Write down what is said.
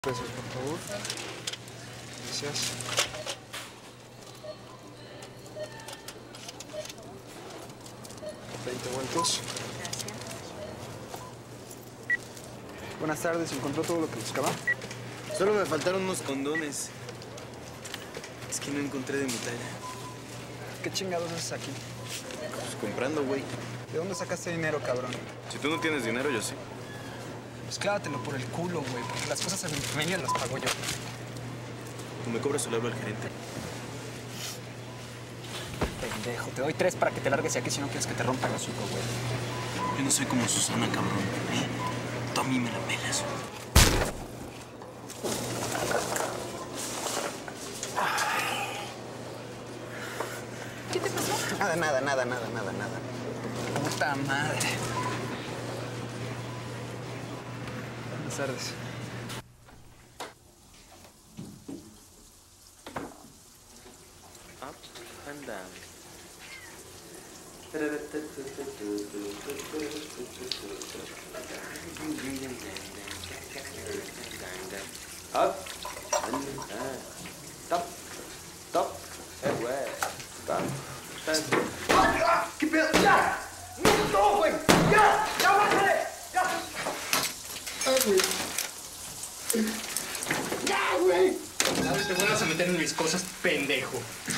Pesos, por favor. Gracias. $20. Gracias. Buenas tardes, ¿encontró todo lo que buscaba? Solo me faltaron unos condones. Es que no encontré de mi talla. ¿Qué chingados haces aquí? Pues comprando, güey. ¿De dónde sacaste dinero, cabrón? Si tú no tienes dinero, yo sí. Pues clávatelo por el culo, güey, porque las cosas en mi familia las pago yo. O me cobras o le hablo al gerente. Pendejo, te doy 3 para que te largues de aquí si no quieres que te rompa el hocico, güey. Yo no soy como Susana, cabrón. Tú a mí me la pelas. ¿Qué te pasó? Nada. Puta madre. Buenas tardes. Up and down. Up and down. Top, top, güey. Top. ¿Qué pedo? ¡Ya! ¡No, güey! ¡Ya! ¡Ya, bájale! ¡Ya! ¡Ay, güey! ¡Ya, güey! No te vuelvas a meter en mis cosas, pendejo.